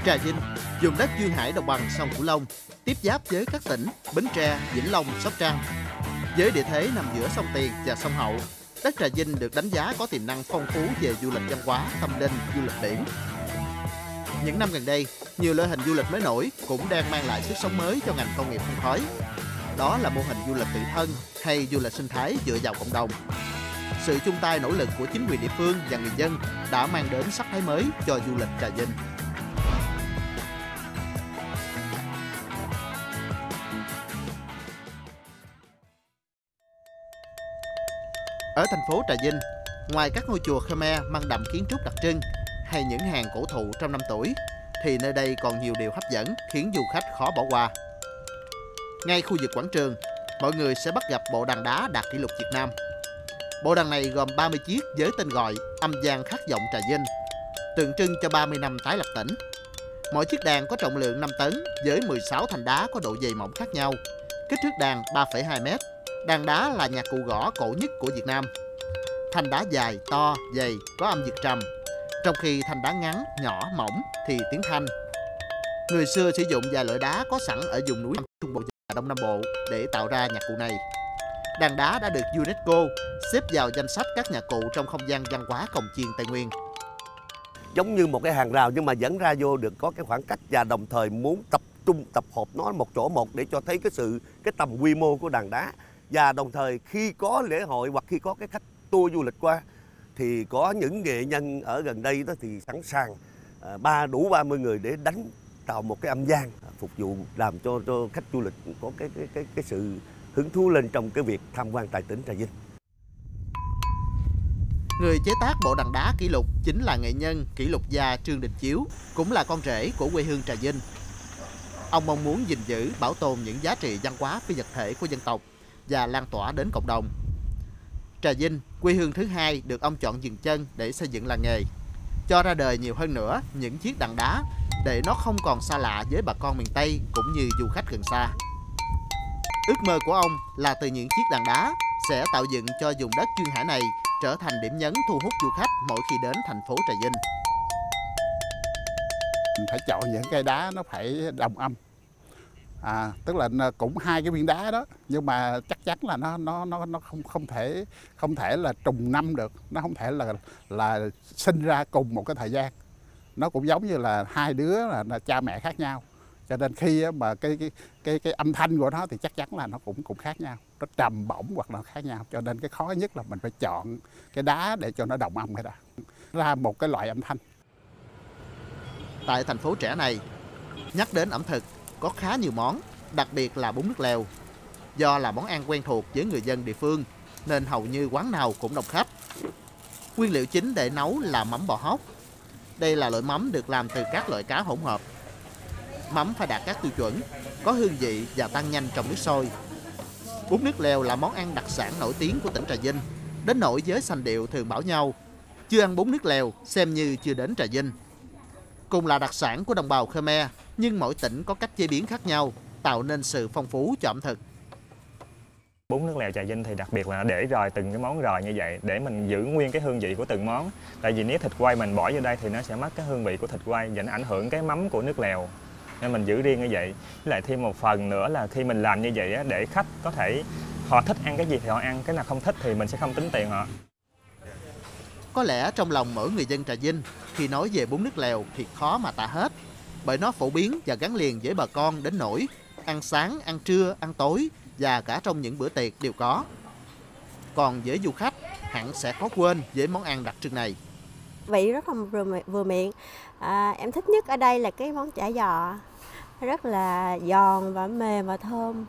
Trà Vinh, vùng đất duyên hải đồng bằng sông Cửu Long, tiếp giáp với các tỉnh Bến Tre, Vĩnh Long, Sóc Trăng. Với địa thế nằm giữa sông Tiền và sông Hậu, đất Trà Vinh được đánh giá có tiềm năng phong phú về du lịch văn hóa, tâm linh, du lịch biển. Những năm gần đây, nhiều loại hình du lịch mới nổi cũng đang mang lại sức sống mới cho ngành công nghiệp không khói. Đó là mô hình du lịch tự thân hay du lịch sinh thái dựa vào cộng đồng. Sự chung tay nỗ lực của chính quyền địa phương và người dân đã mang đến sắc thái mới cho du lịch Trà Vinh. Ở thành phố Trà Vinh, ngoài các ngôi chùa Khmer mang đậm kiến trúc đặc trưng hay những hàng cổ thụ trăm năm tuổi, thì nơi đây còn nhiều điều hấp dẫn khiến du khách khó bỏ qua. Ngay khu vực quảng trường, mọi người sẽ bắt gặp bộ đàn đá đạt kỷ lục Việt Nam. Bộ đàn này gồm 30 chiếc với tên gọi Âm Vang Khát Vọng Trà Vinh, tượng trưng cho 30 năm tái lập tỉnh. Mỗi chiếc đàn có trọng lượng 5 tấn với 16 thành đá có độ dày mỏng khác nhau. Kích thước đàn 3,2 m. Đàn đá là nhạc cụ gõ cổ nhất của Việt Nam. Thanh đá dài, to, dày, có âm vực trầm, trong khi thanh đá ngắn, nhỏ, mỏng thì tiếng thanh. Người xưa sử dụng vài loại đá có sẵn ở vùng núi Trung Bộ và Đông Nam Bộ để tạo ra nhạc cụ này. Đàn đá đã được UNESCO xếp vào danh sách các nhạc cụ trong không gian văn hóa cồng chiêng Tây Nguyên. Giống như một cái hàng rào nhưng mà dẫn ra vô được có cái khoảng cách và đồng thời muốn tập trung tập hợp nó một chỗ một để cho thấy cái tầm quy mô của đàn đá. Và đồng thời khi có lễ hội hoặc khi có cái khách tour du lịch qua thì có những nghệ nhân ở gần đây đó thì sẵn sàng đủ 30 người để đánh tạo một cái âm vang phục vụ làm cho khách du lịch có cái sự hứng thú lên trong cái việc tham quan tại tỉnh Trà Vinh. Người chế tác bộ đàn đá kỷ lục chính là nghệ nhân kỷ lục gia Trương Đình Chiếu, cũng là con rể của quê hương Trà Vinh. Ông mong muốn gìn giữ, bảo tồn những giá trị văn hóa phi vật thể của dân tộc và lan tỏa đến cộng đồng. Trà Vinh, quê hương thứ hai được ông chọn dừng chân để xây dựng làng nghề, cho ra đời nhiều hơn nữa những chiếc đàn đá để nó không còn xa lạ với bà con miền Tây cũng như du khách gần xa. Ước mơ của ông là từ những chiếc đàn đá sẽ tạo dựng cho vùng đất duyên hải này trở thành điểm nhấn thu hút du khách mỗi khi đến thành phố Trà Vinh. Mình phải chọn những cây đá nó phải đồng âm. Tức là cũng hai cái viên đá đó nhưng mà chắc chắn là nó không thể là trùng năm được, nó không thể là sinh ra cùng một cái thời gian. Nó cũng giống như là hai đứa là cha mẹ khác nhau. Cho nên khi mà cái âm thanh của nó thì chắc chắn là nó cũng khác nhau, nó trầm bổng hoặc là khác nhau. Cho nên cái khó nhất là mình phải chọn cái đá để cho nó đồng âm cái đó, ra một cái loại âm thanh. Tại thành phố trẻ này, nhắc đến ẩm thực có khá nhiều món, đặc biệt là bún nước lèo. Do là món ăn quen thuộc với người dân địa phương nên hầu như quán nào cũng đông khách. Nguyên liệu chính để nấu là mắm bò hóc. Đây là loại mắm được làm từ các loại cá hỗn hợp. Mắm phải đạt các tiêu chuẩn, có hương vị và tan nhanh trong nước sôi. Bún nước lèo là món ăn đặc sản nổi tiếng của tỉnh Trà Vinh. Đến nỗi giới sành điệu thường bảo nhau, chưa ăn bún nước lèo xem như chưa đến Trà Vinh. Cùng là đặc sản của đồng bào Khmer, nhưng mỗi tỉnh có cách chế biến khác nhau, tạo nên sự phong phú cho ẩm thực. Bún nước lèo Trà Vinh thì đặc biệt là để rời từng cái món rời như vậy để mình giữ nguyên cái hương vị của từng món. Tại vì nếu thịt quay mình bỏ vô đây thì nó sẽ mất cái hương vị của thịt quay và nó ảnh hưởng cái mắm của nước lèo. Nên mình giữ riêng như vậy. Với lại thêm một phần nữa là khi mình làm như vậy để khách có thể họ thích ăn cái gì thì họ ăn, cái nào không thích thì mình sẽ không tính tiền họ. Có lẽ trong lòng mỗi người dân Trà Vinh khi nói về bún nước lèo thì khó mà tả hết, bởi nó phổ biến và gắn liền với bà con đến nỗi ăn sáng, ăn trưa, ăn tối và cả trong những bữa tiệc đều có. Còn với du khách, hẳn sẽ khó quên với món ăn đặc trưng này. Vị rất là vừa miệng. Em thích nhất ở đây là cái món chả giò, rất là giòn và mềm và thơm.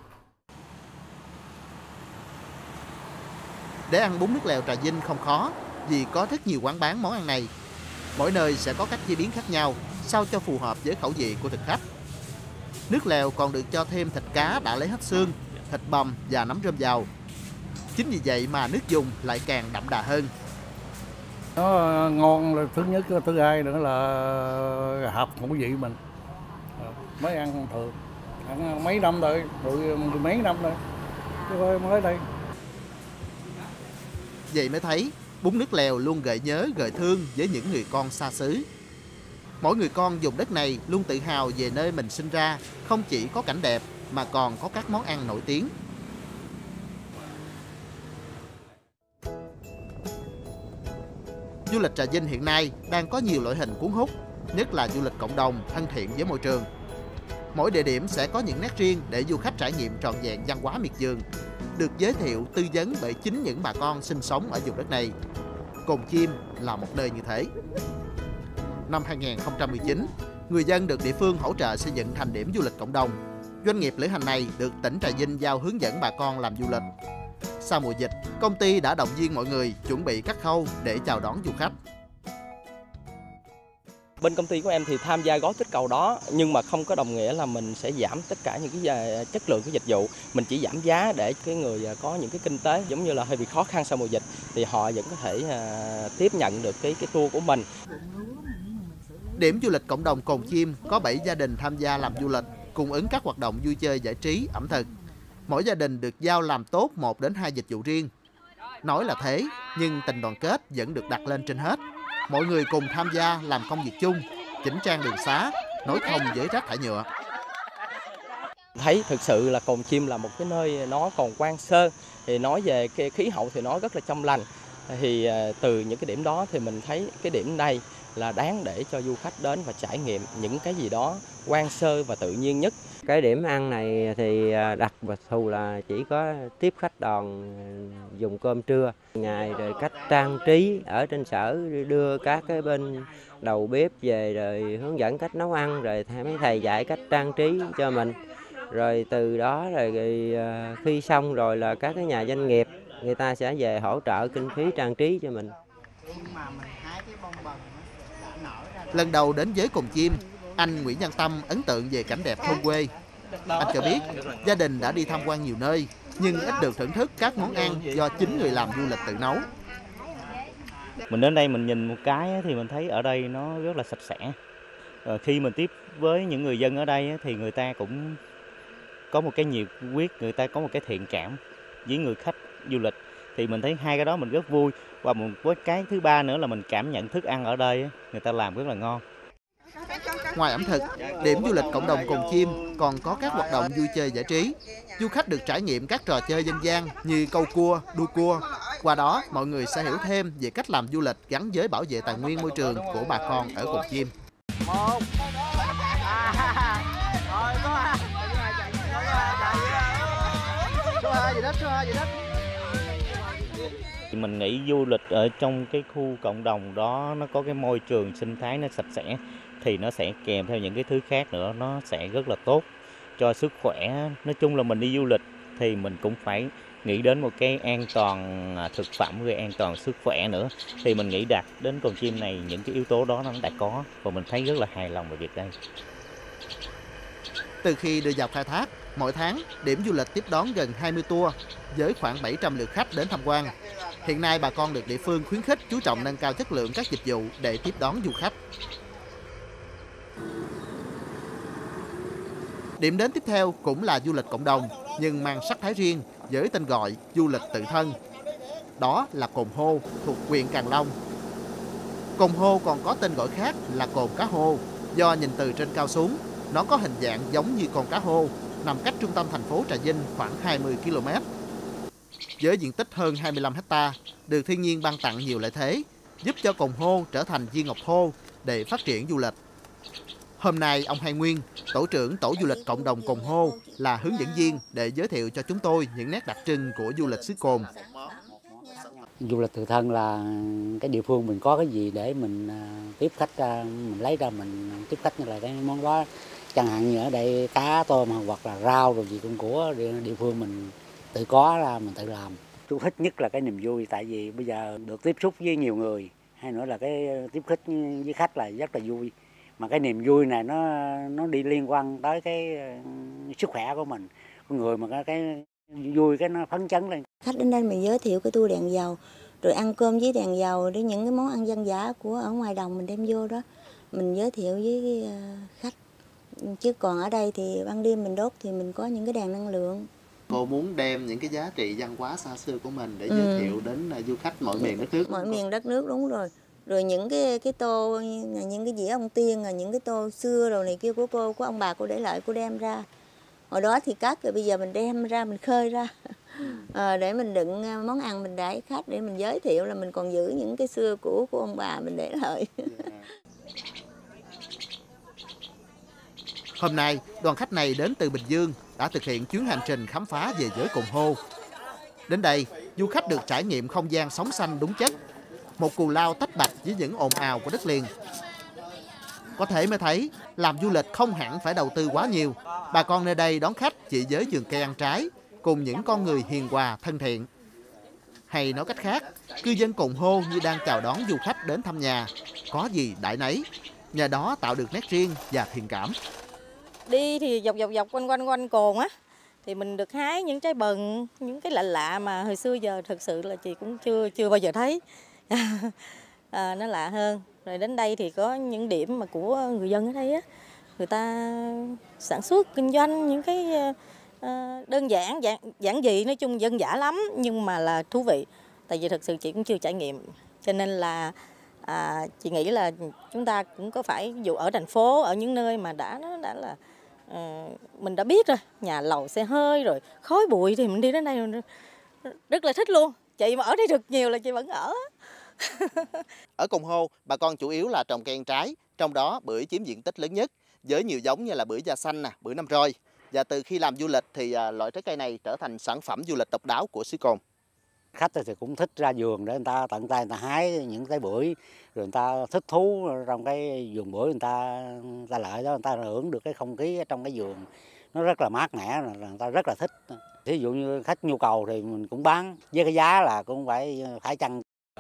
Để ăn bún nước lèo Trà Vinh không khó, vì có rất nhiều quán bán món ăn này. Mỗi nơi sẽ có cách chế biến khác nhau, sao cho phù hợp với khẩu vị của thực khách. Nước lèo còn được cho thêm thịt cá đã lấy hết xương, thịt bằm và nấm rơm vào. Chính vì vậy mà nước dùng lại càng đậm đà hơn. Nó ngon là thứ nhất, thứ hai nữa là hợp khẩu vị mình. Mới ăn thường, ăn mấy năm rồi, mười mấy năm rồi, chứ mới đây. Vậy mới thấy bún nước lèo luôn gợi nhớ, gợi thương với những người con xa xứ. Mỗi người con vùng đất này luôn tự hào về nơi mình sinh ra, không chỉ có cảnh đẹp mà còn có các món ăn nổi tiếng. Du lịch Trà Vinh hiện nay đang có nhiều loại hình cuốn hút, nhất là du lịch cộng đồng thân thiện với môi trường. Mỗi địa điểm sẽ có những nét riêng để du khách trải nghiệm trọn vẹn văn hóa miệt vườn, được giới thiệu tư vấn bởi chính những bà con sinh sống ở vùng đất này. Cồn Chim là một nơi như thế. Năm 2019, người dân được địa phương hỗ trợ xây dựng thành điểm du lịch cộng đồng. Doanh nghiệp lữ hành này được tỉnh Trà Vinh giao hướng dẫn bà con làm du lịch. Sau mùa dịch, công ty đã động viên mọi người chuẩn bị các khâu để chào đón du khách. Bên công ty của em thì tham gia gói kích cầu đó, nhưng mà không có đồng nghĩa là mình sẽ giảm tất cả những cái chất lượng của dịch vụ. Mình chỉ giảm giá để cái người có những cái kinh tế giống như là hơi bị khó khăn sau mùa dịch thì họ vẫn có thể tiếp nhận được cái tour của mình. Điểm du lịch cộng đồng Cồn Chim có 7 gia đình tham gia làm du lịch, cung ứng các hoạt động vui chơi giải trí, ẩm thực. Mỗi gia đình được giao làm tốt 1 đến 2 dịch vụ riêng. Nói là thế, nhưng tình đoàn kết vẫn được đặt lên trên hết. Mọi người cùng tham gia làm công việc chung, chỉnh trang đường xá, nối thông với rác thải nhựa. Thấy thực sự là Cồn Chim là một cái nơi nó còn hoang sơ, thì nói về cái khí hậu thì nó rất là trong lành. Thì từ những cái điểm đó thì mình thấy cái điểm này là đáng để cho du khách đến và trải nghiệm những cái gì đó hoang sơ và tự nhiên nhất. Cái điểm ăn này thì đặc thù là chỉ có tiếp khách đoàn dùng cơm trưa ngày, rồi cách trang trí ở trên sở đưa các cái bên đầu bếp về rồi hướng dẫn cách nấu ăn, rồi mấy thầy dạy cách trang trí cho mình. Rồi từ đó rồi khi xong rồi là các cái nhà doanh nghiệp người ta sẽ về hỗ trợ kinh phí trang trí cho mình. Lần đầu đến với Cồn Chim, anh Nguyễn Văn Tâm ấn tượng về cảnh đẹp thôn quê. Anh cho biết gia đình đã đi tham quan nhiều nơi nhưng ít được thưởng thức các món ăn do chính người làm du lịch tự nấu. Mình đến đây mình nhìn một cái thì mình thấy ở đây nó rất là sạch sẽ. Khi mình tiếp với những người dân ở đây thì người ta cũng có một cái nhiệt huyết, người ta có một cái thiện cảm với người khách du lịch. Thì mình thấy hai cái đó mình rất vui. Và một cái thứ ba nữa là mình cảm nhận thức ăn ở đây người ta làm rất là ngon. Ngoài ẩm thực, điểm du lịch cộng đồng Cồn Chim còn có các hoạt động vui chơi giải trí. Du khách được trải nghiệm các trò chơi dân gian như câu cua, đua cua. Qua đó, mọi người sẽ hiểu thêm về cách làm du lịch gắn với bảo vệ tài nguyên môi trường của bà con ở Cồn Chim. Mình nghĩ du lịch ở trong cái khu cộng đồng đó nó có cái môi trường sinh thái nó sạch sẽ thì nó sẽ kèm theo những cái thứ khác nữa, nó sẽ rất là tốt cho sức khỏe. Nói chung là mình đi du lịch thì mình cũng phải nghĩ đến một cái an toàn thực phẩm, rồi an toàn sức khỏe nữa. Thì mình nghĩ đặt đến Cồn Chim này những cái yếu tố đó nó đã có và mình thấy rất là hài lòng về việc đây. Từ khi đưa vào khai thác, mỗi tháng điểm du lịch tiếp đón gần 20 tour với khoảng 700 lượt khách đến tham quan. Hiện nay bà con được địa phương khuyến khích chú trọng nâng cao chất lượng các dịch vụ để tiếp đón du khách. Điểm đến tiếp theo cũng là du lịch cộng đồng nhưng mang sắc thái riêng với tên gọi du lịch tự thân. Đó là Cồn Hô thuộc huyện Càng Long. Cồn Hô còn có tên gọi khác là Cồn Cá Hô. Do nhìn từ trên cao xuống, nó có hình dạng giống như con cá hô, nằm cách trung tâm thành phố Trà Vinh khoảng 20 km. Với diện tích hơn 25 ha, được thiên nhiên ban tặng nhiều lợi thế, giúp cho Cồn Hô trở thành viên ngọc thô để phát triển du lịch. Hôm nay, ông Hai Nguyên, tổ trưởng tổ du lịch cộng đồng Cồn Hô, là hướng dẫn viên để giới thiệu cho chúng tôi những nét đặc trưng của du lịch xứ Cồn. Du lịch tự thân là cái địa phương mình có cái gì để mình tiếp khách ra, mình lấy ra mình tiếp khách, như là cái món đó. Chẳng hạn như ở đây cá, tôm hoặc là rau rồi gì cũng của địa phương mình tự có ra, mình tự làm. Tôi thích nhất là cái niềm vui, tại vì bây giờ được tiếp xúc với nhiều người, hay nữa là cái tiếp khách với khách là rất là vui. Mà cái niềm vui này nó đi liên quan tới cái sức khỏe của mình, con người mà cái vui cái nó phấn chấn lên. Khách đến đây mình giới thiệu cái tour đèn dầu, rồi ăn cơm với đèn dầu, để những cái món ăn dân dã của ở ngoài đồng mình đem vô đó mình giới thiệu với khách. Chứ còn ở đây thì ban đêm mình đốt thì mình có những cái đèn năng lượng. Cô muốn đem những cái giá trị văn hóa xa xưa của mình để giới thiệu đến du khách mọi miền đất nước. Mọi miền đất nước, đúng rồi. Rồi những cái tô, những cái dĩa ông Tiên, những cái tô xưa rồi này kia của cô, của ông bà cô để lại, cô đem ra. Hồi đó thì cắt, rồi bây giờ mình đem ra, mình khơi ra để mình đựng món ăn, mình đãi khách, để mình giới thiệu là mình còn giữ những cái xưa cũ của ông bà mình để lại. Hôm nay, đoàn khách này đến từ Bình Dương đã thực hiện chuyến hành trình khám phá về với Cồn Hô. Đến đây, du khách được trải nghiệm không gian sống xanh đúng chất, một cù lao tách bạch với những ồn ào của đất liền. Có thể mới thấy, làm du lịch không hẳn phải đầu tư quá nhiều. Bà con nơi đây đón khách chỉ với vườn cây ăn trái, cùng những con người hiền hòa, thân thiện. Hay nói cách khác, cư dân Cồn Hô như đang chào đón du khách đến thăm nhà, có gì đãi nấy, nhờ đó tạo được nét riêng và thiện cảm. Đi thì dọc quanh cồn á, thì mình được hái những trái bần, những cái lạ lạ mà hồi xưa giờ thực sự là chị cũng chưa bao giờ thấy. Nó lạ hơn. Rồi đến đây thì có những điểm mà của người dân ở đây á, người ta sản xuất kinh doanh những cái đơn giản giản dị, nói chung dân dã lắm nhưng mà là thú vị. Tại vì thực sự chị cũng chưa trải nghiệm, cho nên là chị nghĩ là chúng ta cũng có phải, dù ở thành phố, ở những nơi mà đã là mình đã biết rồi, nhà lầu xe hơi rồi khói bụi, thì mình đi đến đây rất là thích luôn. Chị mà ở đây được nhiều là chị vẫn ở. Ở Cồn Hô, bà con chủ yếu là trồng cây ăn trái, trong đó bưởi chiếm diện tích lớn nhất, với nhiều giống như là bưởi da xanh, bưởi năm roi. Và từ khi làm du lịch thì loại trái cây này trở thành sản phẩm du lịch độc đáo của xứ Cồn. Khách thì cũng thích ra vườn để người ta tận tay người ta hái những cái bưởi, rồi người ta thích thú trong cái vườn bưởi, người ta lợi đó, người ta hưởng được cái không khí trong cái vườn nó rất là mát mẻ, người ta rất là thích. Ví dụ như khách nhu cầu thì mình cũng bán với cái giá là cũng phải chăng.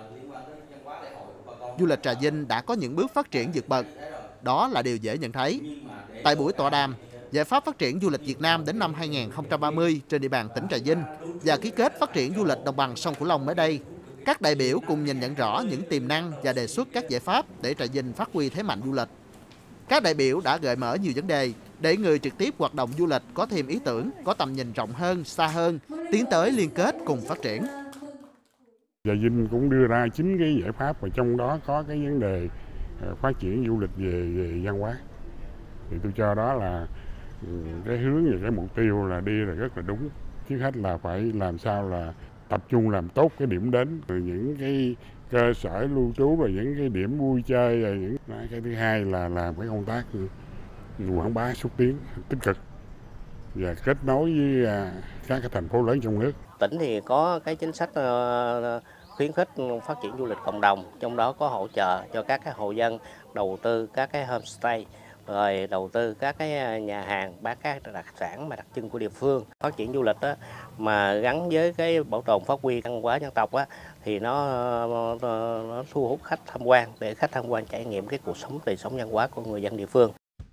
Du lịch Trà Vinh đã có những bước phát triển vượt bậc, đó là điều dễ nhận thấy. Tại buổi tọa đàm, giải pháp phát triển du lịch Việt Nam đến năm 2030 trên địa bàn tỉnh Trà Vinh và ký kết phát triển du lịch đồng bằng sông Cửu Long mới đây, các đại biểu cùng nhìn nhận rõ những tiềm năng và đề xuất các giải pháp để Trà Vinh phát huy thế mạnh du lịch. Các đại biểu đã gợi mở nhiều vấn đề để người trực tiếp hoạt động du lịch có thêm ý tưởng, có tầm nhìn rộng hơn, xa hơn, tiến tới liên kết cùng phát triển. Trà Vinh cũng đưa ra 9 cái giải pháp, và trong đó có cái vấn đề phát triển du lịch về văn hóa. Thì tôi cho đó là cái hướng và cái mục tiêu là đi là rất là đúng. Trước hết là phải làm sao là tập trung làm tốt cái điểm đến, rồi những cái cơ sở lưu trú, rồi những cái điểm vui chơi, rồi những cái thứ hai là làm cái công tác quảng bá xúc tiến tích cực và kết nối với các cái thành phố lớn trong nước. Tỉnh thì có cái chính sách khuyến khích phát triển du lịch cộng đồng, trong đó có hỗ trợ cho các cái hộ dân đầu tư các cái homestay, rồi đầu tư các cái nhà hàng bán các đặc sản mà đặc trưng của địa phương. Phát triển du lịch đó, mà gắn với cái bảo tồn phát huy văn hóa dân tộc á, thì nó thu hút khách tham quan, để khách tham quan trải nghiệm cái cuộc sống, đời sống văn hóa của người dân địa phương.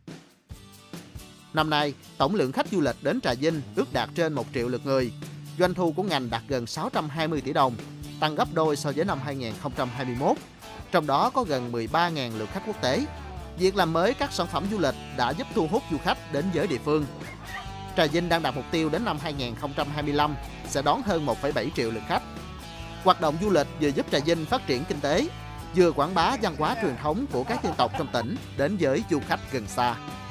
Năm nay, tổng lượng khách du lịch đến Trà Vinh ước đạt trên 1 triệu lượt người. Doanh thu của ngành đạt gần 620 tỷ đồng, tăng gấp đôi so với năm 2021. Trong đó có gần 13.000 lượt khách quốc tế. Việc làm mới các sản phẩm du lịch đã giúp thu hút du khách đến với địa phương. Trà Vinh đang đặt mục tiêu đến năm 2025 sẽ đón hơn 1,7 triệu lượt khách. Hoạt động du lịch vừa giúp Trà Vinh phát triển kinh tế, vừa quảng bá văn hóa truyền thống của các dân tộc trong tỉnh đến với du khách gần xa.